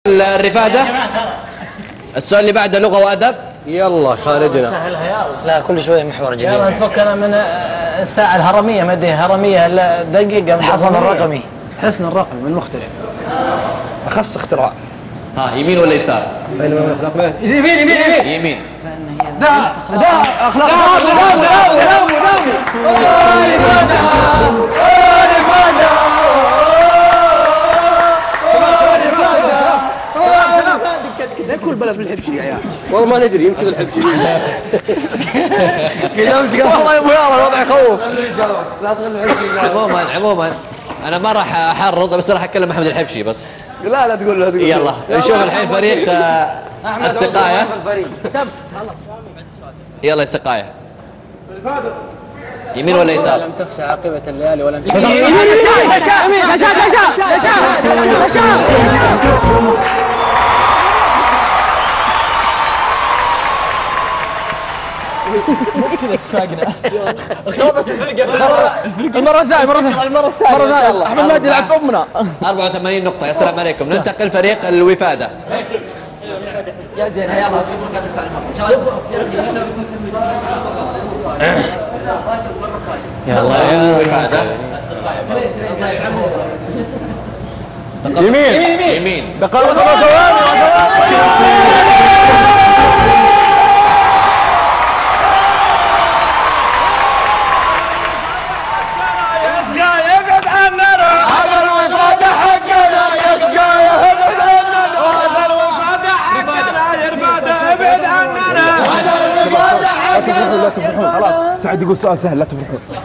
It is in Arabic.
الرفادة. السؤال اللي بعده لغة وأدب. يلا خالدنا. لا كل شوية محور جديد. يلا نفكنا من الساعة الهرمية، ما ادري هرمية دقيقة. الحصن الرقمي. حسن الرقمي من مخترع. أخص اختراع. ها يمين ولا يسار؟ يمين يمين يمين يمين. ده أخلاق داوي لا كل بلد بالحبشي يا عيال. والله ما ندري يمكن الحبشي. والله يا ابو يارا الوضع يخوف. لا تغل الحبشي. عموما انا ما راح احرض بس راح اتكلم محمد الحبشي بس. لا تقول له. يلا نشوف الحين فريق السقاية. يلا السقاية. يمين ولا يسار؟ لم تخشى عاقبة الليالي ولم يمين كذا اتفاقنا. خربت الفرقة. المرة الثانية أحمد مهدي يلعب في أمنا. 84 نقطة. يا سلام عليكم. ننتقل فريق الوفادة. يا زين يلا في فرقة يلا الوفادة. يمين. لا تفرحون خلاص. سعد يقول سؤال سهل لا تفرحون.